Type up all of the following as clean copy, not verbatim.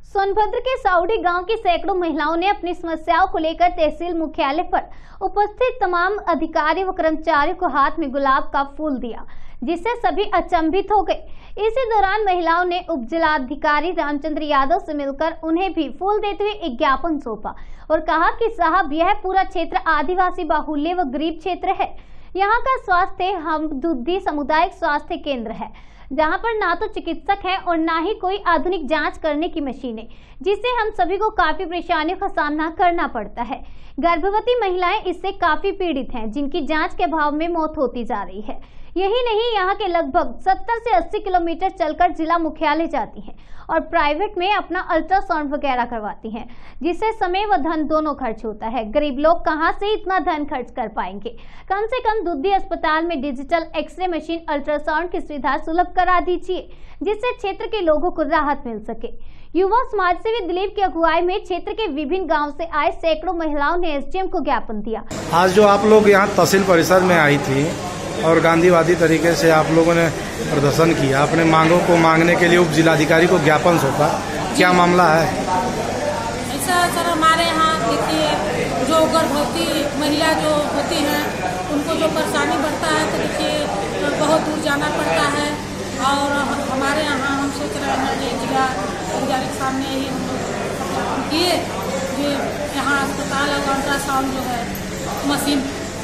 सोनभद्र के साउडी गांव की सैकड़ों महिलाओं ने अपनी समस्याओं को लेकर तहसील मुख्यालय पर उपस्थित तमाम अधिकारी व कर्मचारियों को हाथ में गुलाब का फूल दिया, जिससे सभी अचंभित हो गए। इसी दौरान महिलाओं ने उप जिलाधिकारी रामचंद्र यादव से मिलकर उन्हें भी फूल देते हुए एक ज्ञापन सौंपा और कहा कि साहब, यह पूरा क्षेत्र आदिवासी बाहुल्य व गरीब क्षेत्र है। यहाँ का स्वास्थ्य हमदुद्दी सामुदायिक स्वास्थ्य केंद्र है, जहां पर ना तो चिकित्सक है और ना ही कोई आधुनिक जांच करने की मशीनें, जिससे हम सभी को काफी परेशानियों का सामना करना पड़ता है। गर्भवती महिलाएं इससे काफी पीड़ित हैं, जिनकी जांच के अभाव में मौत होती जा रही है। यही नहीं, यहाँ के लगभग 70 से 80 किलोमीटर चलकर जिला मुख्यालय जाती हैं और प्राइवेट में अपना अल्ट्रासाउंड वगैरह करवाती हैं, जिससे समय व धन दोनों खर्च होता है। गरीब लोग कहां से इतना धन खर्च कर पाएंगे। कम से कम दुद्दी अस्पताल में डिजिटल एक्सरे मशीन, अल्ट्रासाउंड की सुविधा सुलभ करा दीजिए, जिससे क्षेत्र के लोगों को राहत मिल सके। युवा समाज सेवी दिलीप की अगुवाई में क्षेत्र के विभिन्न गाँव से आए सैकड़ों महिलाओं ने एसडीएम को ज्ञापन दिया। आज जो आप लोग यहाँ तहसील परिसर में आई थी और गांधीवादी तरीके से आप लोगों ने प्रदर्शन किया, अपने मांगों को मांगने के लिए उप जिलाधिकारी को ज्ञापन सौंपा, क्या मामला है? ऐसा सर, हमारे यहाँ देखिए, जो गर्भवती महिला जो होती हैं उनको जो परेशानी बढ़ता है, तो देखिए बहुत दूर जाना पड़ता है। और हमारे यहाँ हम सोच रहे हैं कि जिला अधिकारी के सामने ही हम लोग किए कि यहाँ अस्पताल और अल्ट्रासाउंड जो है मशीन।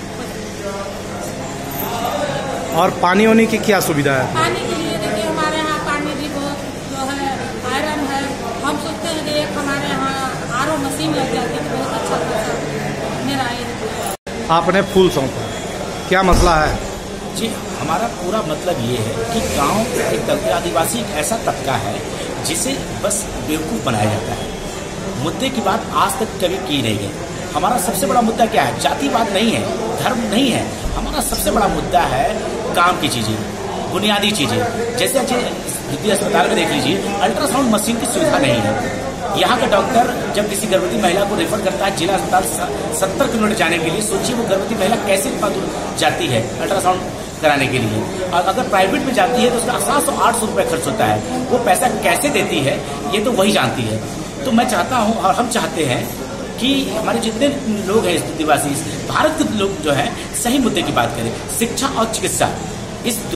और पानी होने की क्या सुविधा है? पानी के लिए देखिए हमारे यहाँ पानी भी बहुत जो है आयरन है। हम सोचते हैं कि एक हमारे यहाँ आरओ मशीन लग जाती है तो बहुत अच्छा होता। मेरा ये आपने फूल सौंपा, क्या मसला है? जी, हमारा पूरा मतलब ये है कि गांव एक आदिवासी एक ऐसा तबका है जिसे बस बेवकूफ़ बनाया जाता है। मुद्दे की बात आज तक कभी की नहीं गई। हमारा सबसे बड़ा मुद्दा क्या है? जातिवाद नहीं है, धर्म नहीं है। हमारा सबसे बड़ा मुद्दा है काम की चीज़ें, बुनियादी चीज़ें। जैसे दुद्दी अस्पताल में देख लीजिए, अल्ट्रासाउंड मशीन की सुविधा नहीं है। यहाँ का डॉक्टर जब किसी गर्भवती महिला को रेफर करता है जिला अस्पताल 70 किलोमीटर जाने के लिए, सोचिए वो गर्भवती महिला कैसे इतना दूर जाती है अल्ट्रासाउंड कराने के लिए। और अगर प्राइवेट में जाती है तो उसका 700-800 रुपये खर्च होता है। वो पैसा कैसे देती है ये तो वही जानती है। तो मैं चाहता हूँ और हम चाहते हैं कि हमारे जितने लोग हैं इस आदिवासी भारत के लोग जो है सही मुद्दे की बात करें, शिक्षा और चिकित्सा। इस